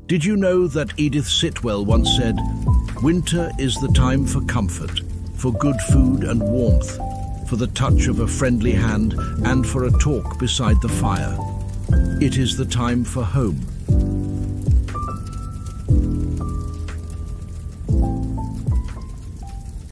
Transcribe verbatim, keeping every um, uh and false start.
Did you know that Edith Sitwell once said, "Winter is the time for comfort, for good food and warmth, for the touch of a friendly hand and for a talk beside the fire. It is the time for home."